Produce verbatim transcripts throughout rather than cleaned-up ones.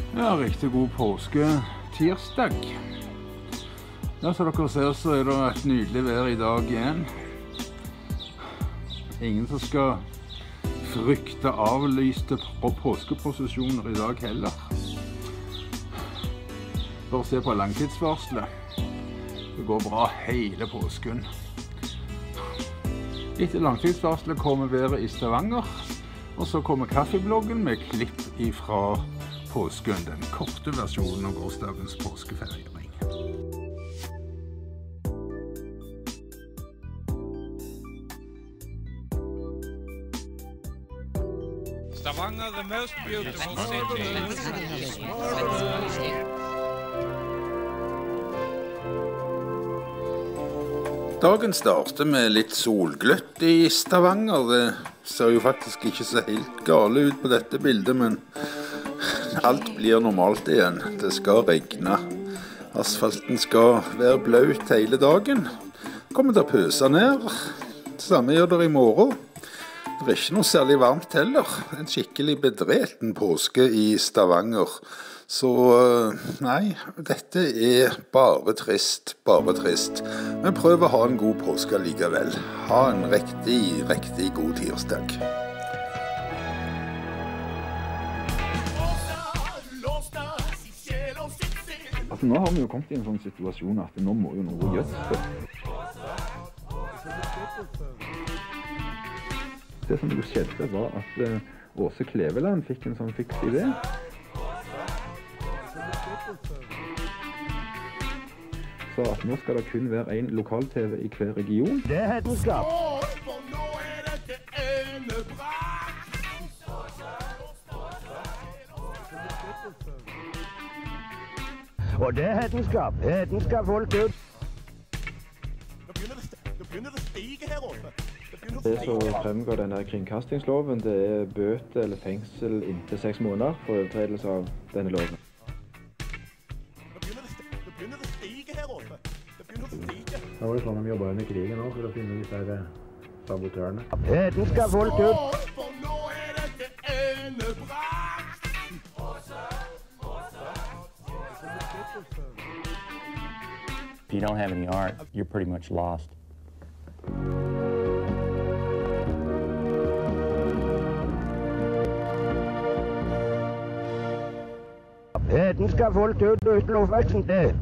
Ja, riktig god påske tirsdag. Ja, som dere ser så er det et nydelig vær i dag igjen. Ingen som skal frykte avlyste påskeprosesjoner i dag heller. Bare se på langtidsvarselet. Det går bra hele påsken. Etter langtidsvarselet kommer været i Stavanger, og så kommer kaffebloggen med klipp ifra påsken, den korte versjonen av gårsdagens påskefeiring. Stavanger, the most beautiful city. Dagen starter med litt solgløtt i Stavanger. Det ser jo faktisk ikke så helt gale ut på dette bildet, men alt blir normalt igjen. Det skal regne. Asfalten skal være bløt hele dagen. Kommer til å pøse ned. Det samme gjør det i morgen. Det er ikke noe særlig varmt heller. En skikkelig bedreten påske i Stavanger. Så nei, dette er bare trist, bare trist. Men prøv å ha en god påske likevel. Ha en riktig, riktig god tirsdag. Altså, nå har vi jo kommet i en sånn situasjon at nå må jo noe gjøres. Det som jo skjedde var at uh, Åse Kleveland fikk en sånn fiks idé. Så at nå skal det kun være en lokal-TV i hver region. Det er hetenskap. Og det er hetenskap. Hetenskap holdt ut. Det begynner å stige her oppe. Det som fremgår denne kringkastingsloven, det er bøte eller fengsel inntil seks måneder for overtredelse av denne loven. Det begynner å stige her oppe. Det begynner å stige. Da var det sånn de jobbet under krigen også, for å finne disse her sabotørene. Hetenskap holdt ut. For nå er dette endebrakt. If you don't have any art, you're pretty much lost. Hetenskap holdt ut uten oppveksten til.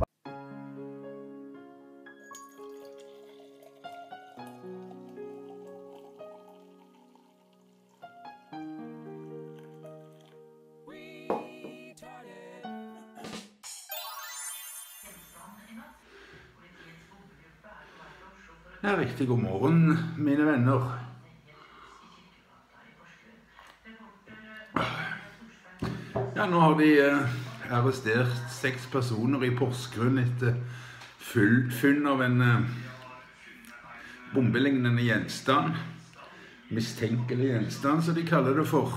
Ja, riktig god morgen, mine venner. Ja, nå har de eh, arrestert seks personer i Porsgrunn etter full, funn av en eh, bombelignende gjenstand. Mistenkelig gjenstand, som de kaller det for.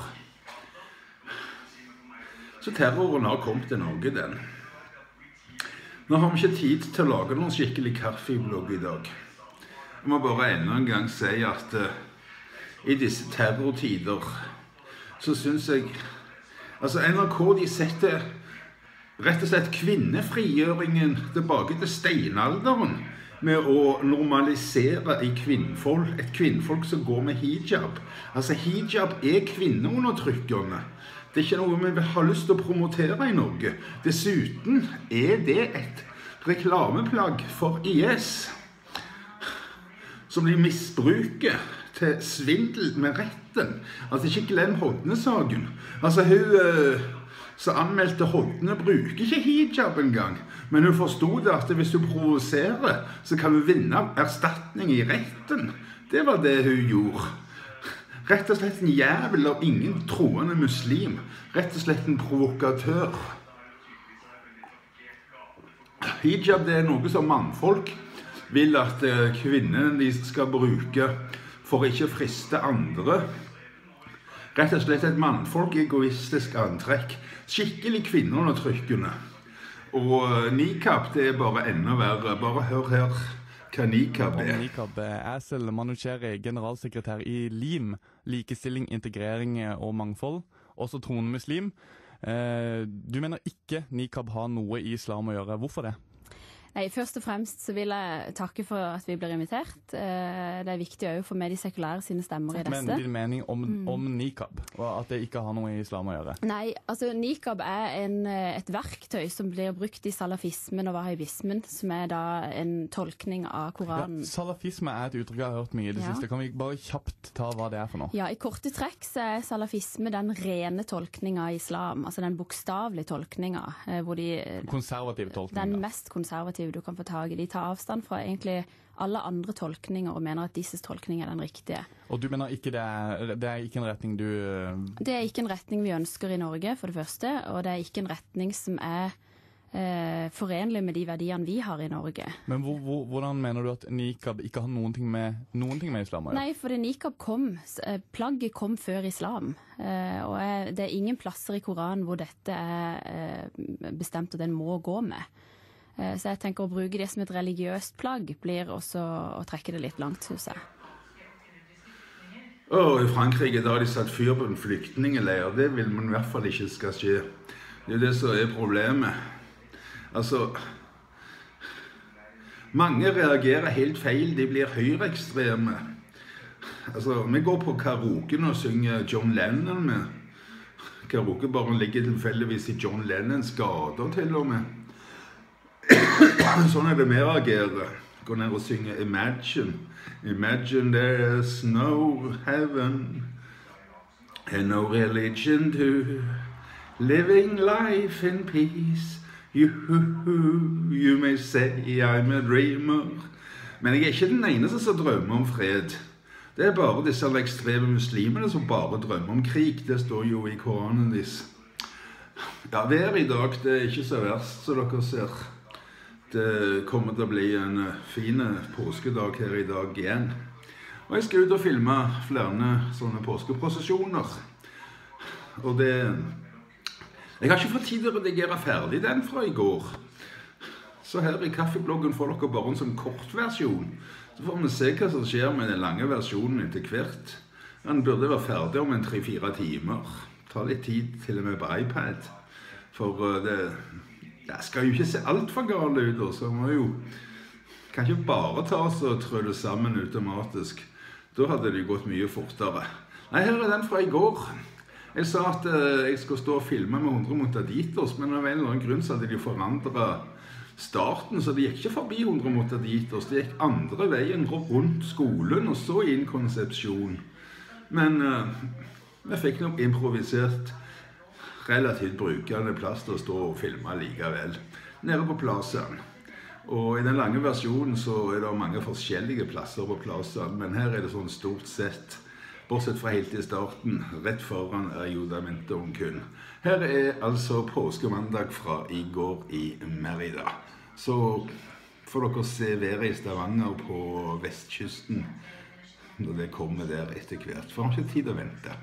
Så terroren har kommet til Norge, den. Nå har vi ikke tid til å lage noen skikkelig kaffeblogg i dag. Jeg må bare enda en gang si at uh, i disse terrortider så synes jeg altså N R K de setter rett og slett kvinnefrigjøringen tilbake til steinalderen med å normalisere i kvinnfolk, et kvinnfolk som går med hijab. Altså hijab er kvinneundertrykkende. Det er ikke noe vi har lyst til å promotere i Norge. Dessuten er det et reklameplagg for I S som de misbruker til svindel med retten. Altså, ikke glem Hodne-saken. Altså, hun uh, som anmeldte Hodne bruker ikke hijab engang, men hun forstod at hvis hun provoserer, så kan hun vinne erstatning i retten. Det var det hun gjorde. Rett og slett en jævel og ingen troende muslim. Rett og slett en provokatør. Hijab, det er noe som mannfolk vil at kvinnene de skal bruke for ikke å friste andre. Rett og slett et mannfolk egoistisk antrekk. Skikkelig kvinneundertrykkende. Og nikab, det er bare enda verre. Bare hør her hva nikab er. Nikab er Asel Manucheri, generalsekretær i LIM, likestilling, integrering og mangfold. Også troende muslim. Eh, du mener ikke nikab har noe i islam å gjøre. Hvorfor det? Nei, først og fremst så vil jeg takke for at vi blir invitert. Eh, det er viktig også for med de sekulære sine stemmer i dette. Men din mening om, mm. om nikab, og at det ikke har noe i islam å gjøre? Nei, altså nikab er en, et verktøy som blir brukt i salafismen og wahhabismen, som er da en tolkning av Koranen. Ja, salafisme er et uttrykk jeg har hørt mye i det ja. siste. Kan vi bare kjapt ta hva det er for noe? Ja, i korte trekk så er salafisme den rene tolkningen av islam, altså den bokstavelige tolkningen, hvor de... Konservative tolkningen. Den mest konservative du kan få tag i. De tar avstand fra egentlig alle andre tolkninger og mener at disse tolkninger er den riktige. Og du mener ikke det er, det er ikke en retning du... Det er ikke en retning vi ønsker i Norge, for det første, og det er ikke en retning som er eh, forenlig med de verdiene vi har i Norge. Men hvor, hvor, hvordan mener du at nikab ikke har noen ting med, noen ting med islam å gjøre? Nei, for det nikab kom, plagget kom før islam, eh, og er, det er ingen plasser i Koranen hvor dette er eh, bestemt at den må gå med. Så jeg tenker å bruke det som et religiøst plagg blir også å trekke det litt langt, synes jeg. Og i Frankrike da har de satt fyr på en flyktningeleir. Det vil man i hvert fall ikke skal skje. Det er det som er problemet. Altså, mange reagerer helt feil. De blir høyreekstreme. Altså, vi går på karaoken og synger John Lennon med. Karaoke bare ligger tilfeldigvis i John Lennons gater til og med. Sånn er det mer reagerer. Gå ned og synge Imagine. Imagine there's no heaven and no religion to living life in peace. You, you may say I'm a dreamer. Men jeg er ikke den eneste som drømmer om fred. Det er bare disse ekstreme muslimene som bare drømmer om krig. Det står jo i Koranen deres. Ja, været i dag, det er ikke så verst, så dere ser. Det kommer til å bli en fin påskedag her i dag igjen. Og jeg skal ut og filme flere sånne påskeprosesjoner. Og det... Jeg har ikke fått tid til å redigere ferdig den fra i går. Så her i kaffebloggen får dere bare en sånn kort versjon. Så får vi se hva som skjer med den lange versjonen etter hvert. Den burde være ferdig om en tre-fire timer. Ta litt tid til og med på iPad. For det... Det skal jo ikke se alt for gale ut, så må jo kan ikke bare ta oss og trø det sammen automatisk. Da hadde det gått mye fortere. Nei, her er den fra i går. Jeg sa at eh, jeg skulle stå og filme med hundre motaditos, men av en eller annen grunn så hadde de forandret starten, så de gikk ikke forbi hundre motaditos. De gikk andre veien rundt skolen, og så inn konsepsjon. Men eh, jeg fikk nok improvisert relativt brukende plass til å stå og filme likevel, nede på plassen. Og i den lange versjonen så er det mange forskjellige plasser på plassen, men her er det sånn stort sett, bortsett fra helt i starten, rett foran Ayudamentoen kun. Her er altså påskemandag fra i går i Merida. Så får dere se været i Stavanger på vestkysten, når det kommer der etter hvert. For har ikke tid å vente.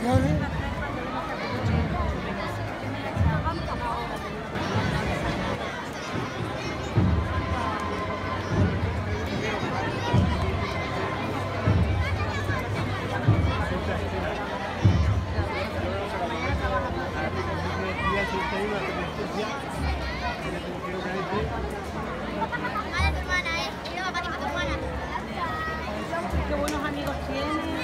Qué buenos amigos tienes.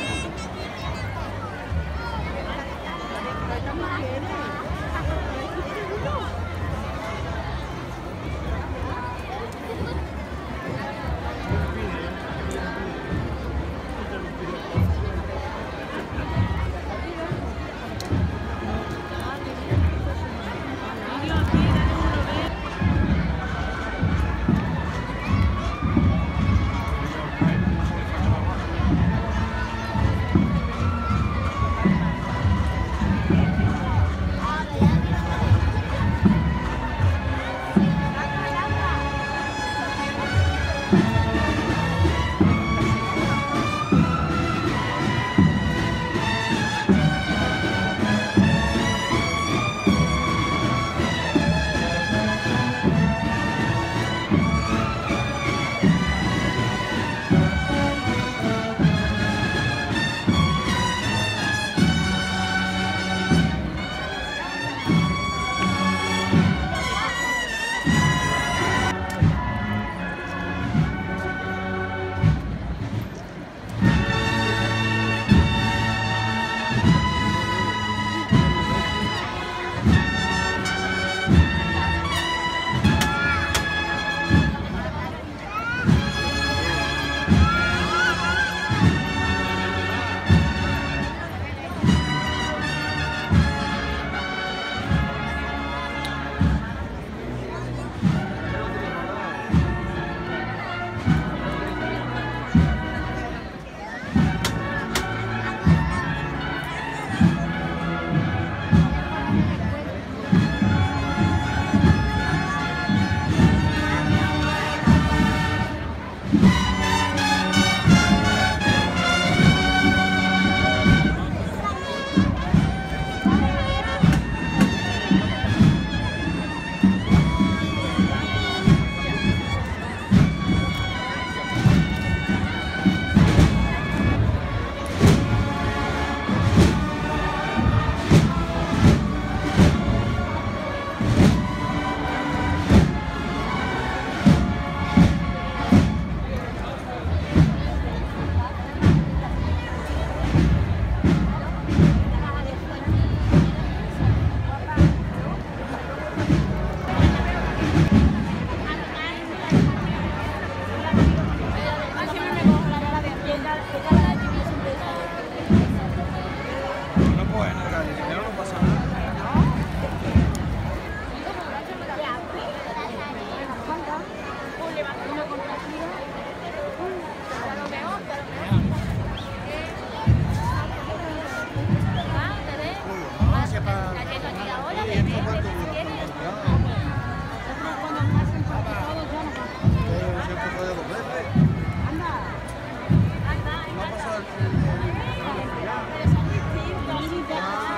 Ah.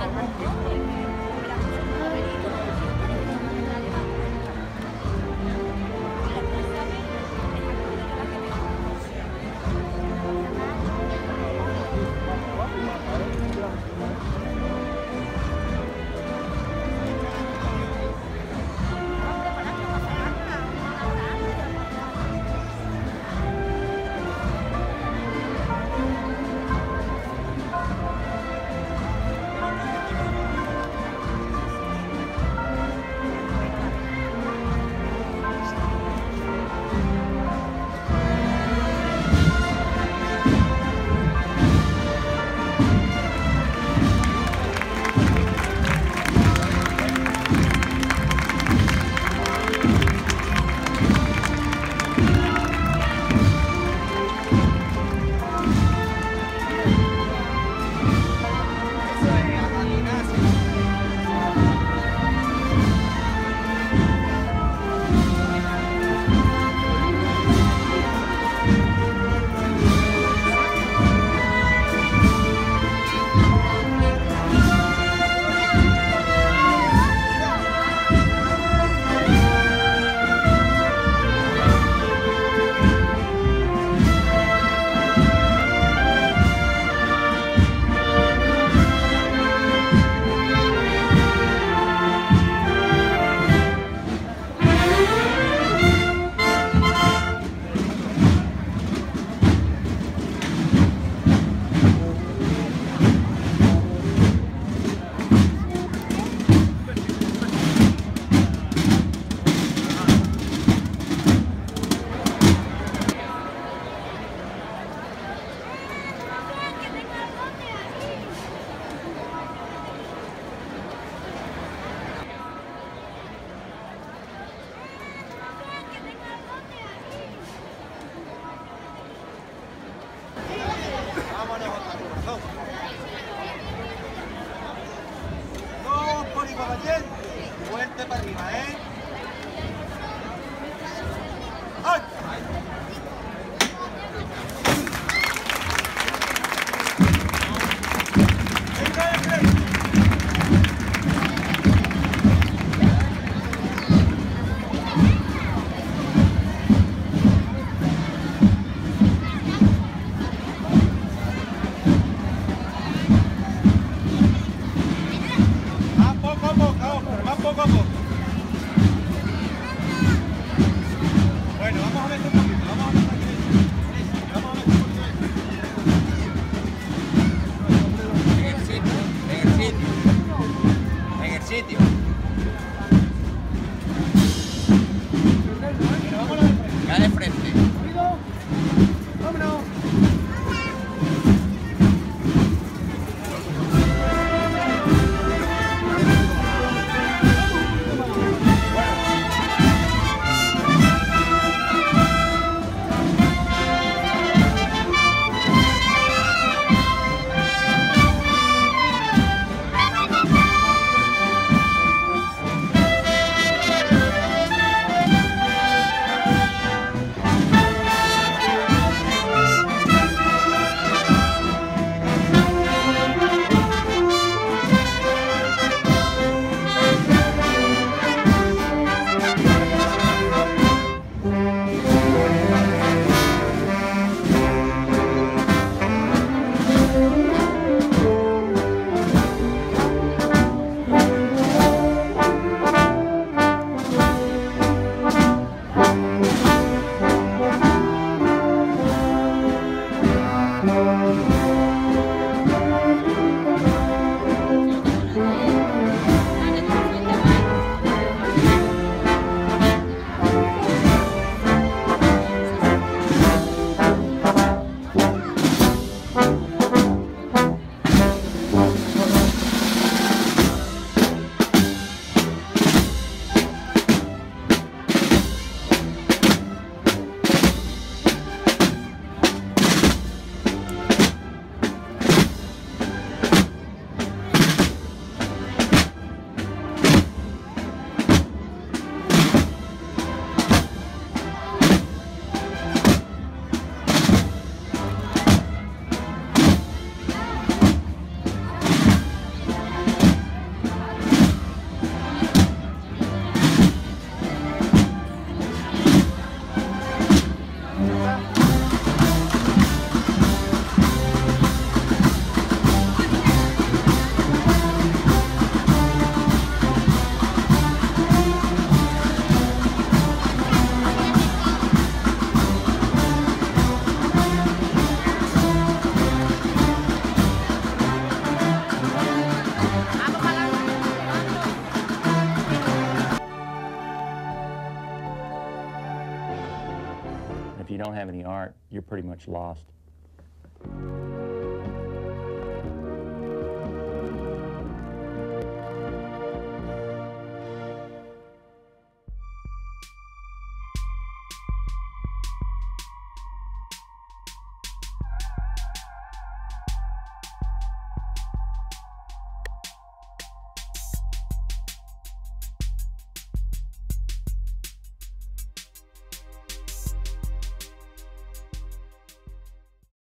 Fuerte para arriba, ¿eh? ¡Ay! Más poco a poco, más poco a poco. Bueno, vamos a ver un poquito, vamos a ver aquí. Vamos a ver un poquito. don't have any art, you're pretty much lost.